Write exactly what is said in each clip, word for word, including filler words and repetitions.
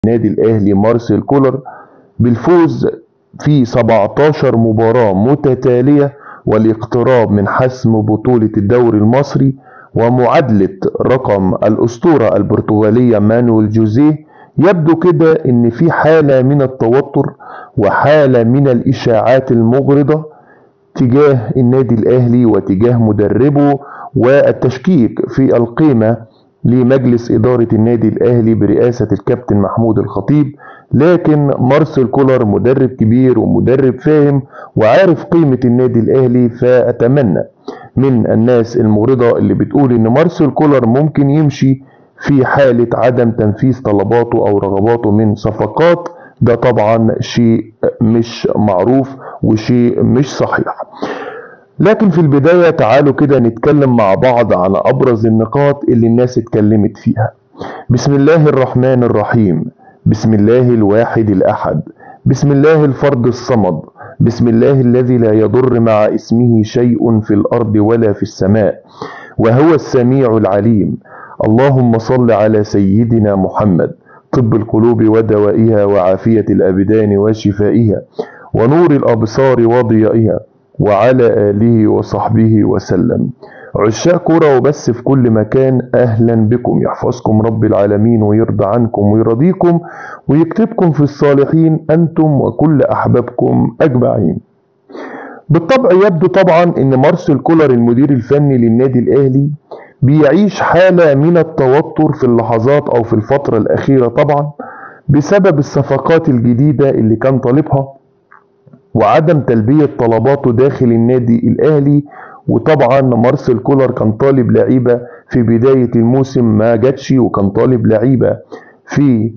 النادي الأهلي مارسيل كولر بالفوز في سبعتاشر مباراة متتالية والاقتراب من حسم بطولة الدوري المصري ومعادلة رقم الأسطورة البرتغالية مانويل جوزيه. يبدو كده إن في حالة من التوتر وحالة من الإشاعات المغرضة تجاه النادي الأهلي وتجاه مدربه والتشكيك في القيمة لمجلس إدارة النادي الأهلي برئاسة الكابتن محمود الخطيب. لكن مارسيل كولر مدرب كبير ومدرب فاهم وعارف قيمة النادي الأهلي، فأتمنى من الناس المغرضة اللي بتقول إن مارسيل كولر ممكن يمشي في حالة عدم تنفيذ طلباته أو رغباته من صفقات، ده طبعا شيء مش معروف وشيء مش صحيح. لكن في البداية تعالوا كده نتكلم مع بعض على أبرز النقاط اللي الناس اتكلمت فيها. بسم الله الرحمن الرحيم، بسم الله الواحد الأحد، بسم الله الفرد الصمد، بسم الله الذي لا يضر مع اسمه شيء في الأرض ولا في السماء وهو السميع العليم. اللهم صل على سيدنا محمد طب القلوب ودوائها وعافية الأبدان وشفائها ونور الأبصار وضيائها وعلى آله وصحبه وسلم. عشاق كرة وبس في كل مكان، أهلا بكم، يحفظكم رب العالمين ويرضى عنكم ويرضيكم ويكتبكم في الصالحين أنتم وكل أحبابكم أجمعين. بالطبع يبدو طبعا أن مارسيل كولر المدير الفني للنادي الأهلي بيعيش حالة من التوتر في اللحظات أو في الفترة الأخيرة طبعا بسبب الصفقات الجديدة اللي كان طالبها وعدم تلبية طلباته داخل النادي الأهلي. وطبعا مارسيل كولر كان طالب لعيبة في بداية الموسم ما جاتش، وكان طالب لعيبة في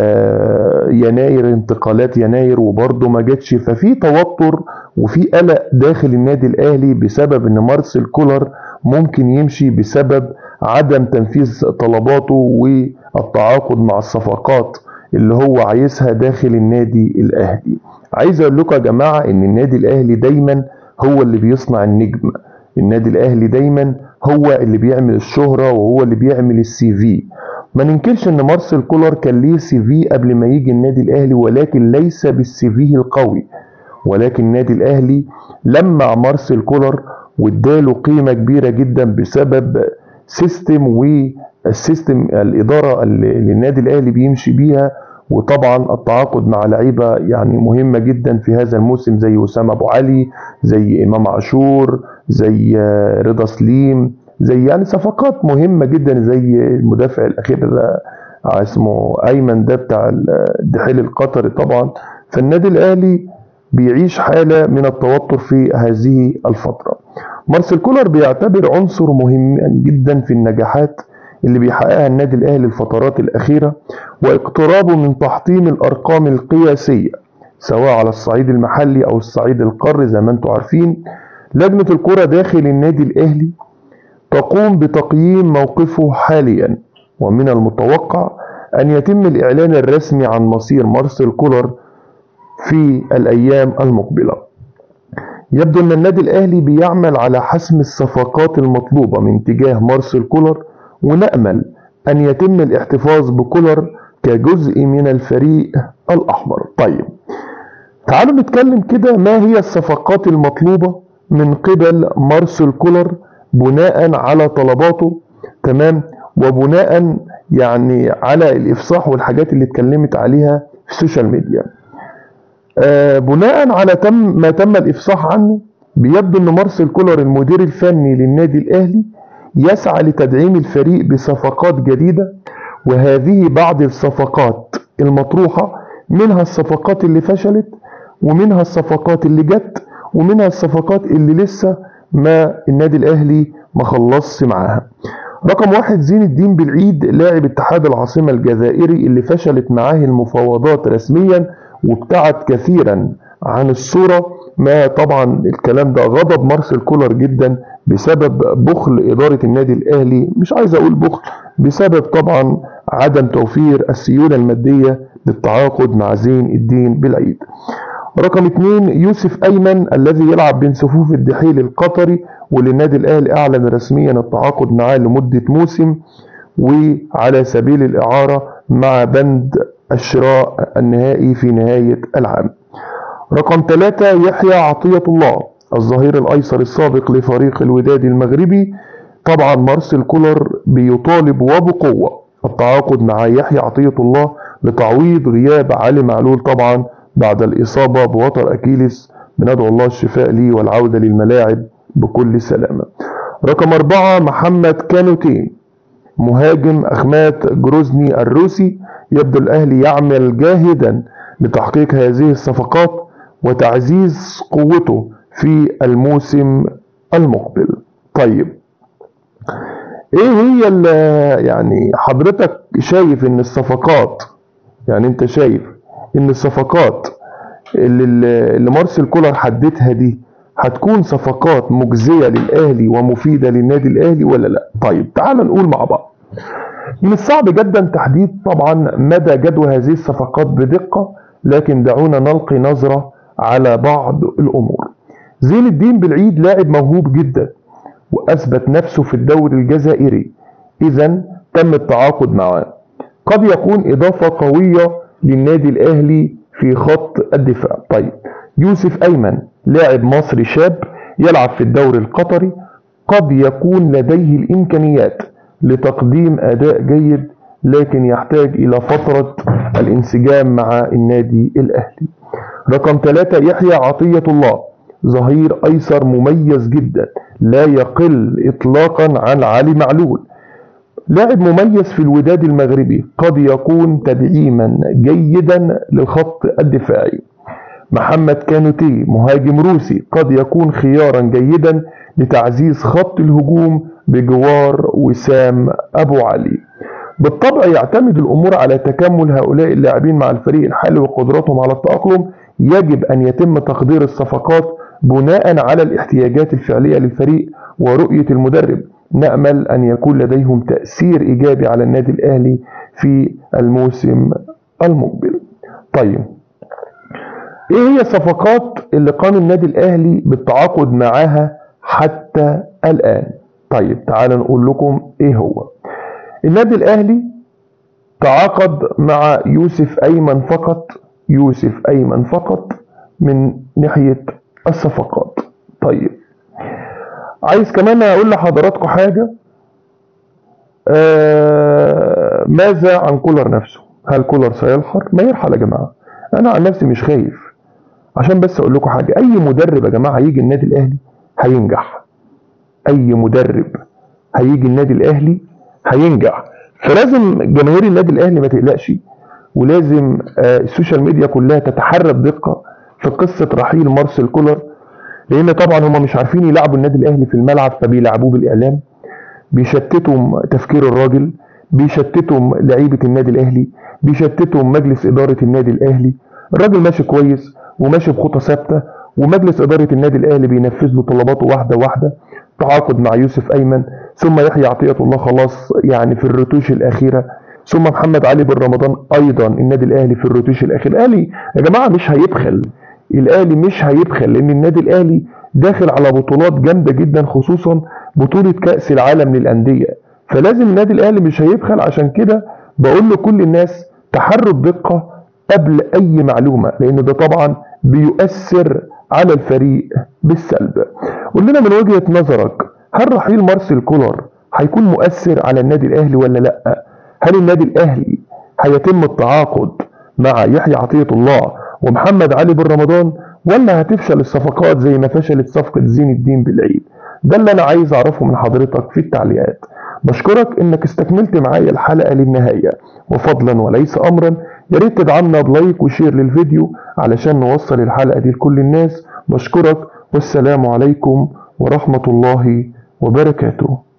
يناير انتقالات يناير وبرضه ما جاتش، ففي توتر وفي قلق داخل النادي الأهلي بسبب ان مارسيل كولر ممكن يمشي بسبب عدم تنفيذ طلباته والتعاقد مع الصفقات اللي هو عايزها داخل النادي الأهلي. عايز اقول لكم يا جماعة ان النادي الأهلي دايما هو اللي بيصنع النجم، النادي الأهلي دايما هو اللي بيعمل الشهرة وهو اللي بيعمل السي في. ما ننكرش ان مارسيل كولر كان ليه سي في قبل ما يجي النادي الأهلي، ولكن ليس بالسي في القوي، ولكن النادي الأهلي لمع مارسيل كولر واداله قيمة كبيرة جدا بسبب سيستم والسيستم الإدارة اللي النادي الأهلي بيمشي بيها. وطبعا التعاقد مع لعيبة يعني مهمة جدا في هذا الموسم زي أسامة أبو علي، زي إمام عاشور، زي رضا سليم، زي يعني صفقات مهمة جدا زي المدافع الأخير اسمه أيمن ده بتاع الدحيل القطري طبعا. فالنادي الأهلي بيعيش حالة من التوتر في هذه الفترة. مارسيل كولر بيعتبر عنصر مهم جدا في النجاحات اللي بيحققها النادي الأهلي الفترات الأخيرة واقترابه من تحطيم الأرقام القياسية سواء على الصعيد المحلي أو الصعيد القاري. زي ما انتم عارفين لجنة الكرة داخل النادي الأهلي تقوم بتقييم موقفه حاليا، ومن المتوقع أن يتم الإعلان الرسمي عن مصير مارسيل كولر في الأيام المقبلة. يبدو أن النادي الأهلي بيعمل على حسم الصفقات المطلوبة من تجاه مارسيل كولر، ونأمل أن يتم الاحتفاظ بكولر كجزء من الفريق الأحمر. طيب تعالوا نتكلم كده ما هي الصفقات المطلوبة من قبل مارسيل كولر بناء على طلباته، تمام، وبناء يعني على الإفصاح والحاجات اللي اتكلمت عليها في السوشيال ميديا. آه بناء على تم ما تم الإفصاح عنه، بيبدو أن مارسيل كولر المدير الفني للنادي الأهلي يسعى لتدعيم الفريق بصفقات جديدة، وهذه بعض الصفقات المطروحة، منها الصفقات اللي فشلت ومنها الصفقات اللي جت ومنها الصفقات اللي لسه ما النادي الأهلي ما خلصش معاها. رقم واحد زين الدين بالعيد لاعب اتحاد العاصمة الجزائري اللي فشلت معاه المفاوضات رسميا وابتعد كثيرا عن الصورة. ما طبعا الكلام ده غضب مارسيل كولر جدا بسبب بخل إدارة النادي الأهلي، مش عايز أقول بخل، بسبب طبعا عدم توفير السيولة المادية للتعاقد مع زين الدين بالعيد. رقم اتنين يوسف أيمن الذي يلعب بين صفوف الدحيل القطري، والنادي الأهلي أعلن رسميا التعاقد معاه لمدة موسم وعلى سبيل الإعارة مع بند الشراء النهائي في نهاية العام. رقم ثلاثة يحيى عطية الله الظهير الأيسر السابق لفريق الوداد المغربي. طبعا مارسيل كولر بيطالب وبقوة التعاقد مع يحيى عطية الله لتعويض غياب علي معلول طبعا بعد الإصابة بوتر أكيليس. بندعو الله الشفاء ليه والعودة للملاعب بكل سلامة. رقم أربعة محمد كانوتي مهاجم أخمات جروزني الروسي. يبدو الأهلي يعمل جاهدا لتحقيق هذه الصفقات وتعزيز قوته في الموسم المقبل. طيب ايه هي يعني حضرتك شايف ان الصفقات، يعني انت شايف ان الصفقات اللي, اللي مارسيل كولر حددها دي هتكون صفقات مجزية للأهلي ومفيدة للنادي الأهلي ولا لا؟ طيب تعال نقول مع بعض. من الصعب جدا تحديد طبعا مدى جدوى هذه الصفقات بدقة، لكن دعونا نلقي نظرة على بعض الأمور. زين الدين بالعيد لاعب موهوب جدا وأثبت نفسه في الدوري الجزائري، إذا تم التعاقد معه. قد يكون إضافة قوية للنادي الأهلي في خط الدفاع. طيب يوسف أيمن لاعب مصري شاب يلعب في الدوري القطري، قد يكون لديه الإمكانيات لتقديم أداء جيد، لكن يحتاج إلى فترة الانسجام مع النادي الأهلي. رقم ثلاثة يحيى عطية الله ظهير أيسر مميز جدا لا يقل إطلاقا عن علي معلول، لاعب مميز في الوداد المغربي، قد يكون تدعيما جيدا للخط الدفاعي. محمد كانوتي مهاجم روسي قد يكون خيارا جيدا لتعزيز خط الهجوم بجوار وسام أبو علي. بالطبع يعتمد الأمور على تكامل هؤلاء اللاعبين مع الفريق الحالي وقدرتهم على التأقلم. يجب أن يتم تقدير الصفقات بناء على الاحتياجات الفعلية للفريق ورؤية المدرب. نأمل أن يكون لديهم تأثير إيجابي على النادي الأهلي في الموسم المقبل. طيب إيه هي الصفقات اللي قام النادي الأهلي بالتعاقد معها حتى الآن؟ طيب تعال نقول لكم إيه هو. النادي الأهلي تعاقد مع يوسف أيمن فقط، يوسف أيمن فقط من ناحية الصفقات. طيب عايز كمان أقول لحضراتكم حاجة. آه ماذا عن كولر نفسه؟ هل كولر سيرحل؟ ما يرحل يا جماعة. أنا عن نفسي مش خايف، عشان بس أقول لكم حاجة. أي مدرب يا جماعة هيجي النادي الأهلي هينجح، أي مدرب هيجي النادي الأهلي هينجح. فلازم جماهير النادي الأهلي ما تقلقش، ولازم آه السوشيال ميديا كلها تتحرى بدقة في قصة رحيل مارسيل كولر، لأن طبعا هم مش عارفين يلعبوا النادي الأهلي في الملعب فبيلعبوه بالإعلام، بيشتتهم تفكير الراجل، بيشتتهم لعيبة النادي الأهلي، بيشتتهم مجلس إدارة النادي الأهلي. الراجل ماشي كويس وماشي بخطة ثابتة، ومجلس إدارة النادي الأهلي بينفذ له طلباته واحدة واحدة. تعاقد مع يوسف أيمن، ثم يحيى عطية الله خلاص يعني في الرتوش الأخيرة، ثم محمد علي بن رمضان أيضا النادي الأهلي في الرتوش الأخيرة. الأهلي يا جماعة مش هيبخل، الأهلي مش هيبخل، لأن النادي الأهلي داخل على بطولات جامدة جدا، خصوصا بطولة كأس العالم للأندية، فلازم النادي الأهلي مش هيبخل. عشان كده بقول لكل الناس تحروا بدقة قبل أي معلومة، لأن ده طبعا بيؤثر على الفريق بالسلب. قول لنا من وجهة نظرك، هل رحيل مارسيل كولر هيكون مؤثر على النادي الأهلي ولا لأ؟ هل النادي الأهلي هيتم التعاقد مع يحيى عطية الله ومحمد علي بن رمضان، ولا هتفشل الصفقات زي ما فشلت صفقة زين الدين بالعيد؟ ده اللي أنا عايز أعرفه من حضرتك في التعليقات. بشكرك إنك استكملت معايا الحلقة للنهاية، وفضلا وليس أمرا يا ريت تدعمنا بلايك وشير للفيديو علشان نوصل الحلقة دي لكل الناس. بشكرك والسلام عليكم ورحمة الله وبركاته.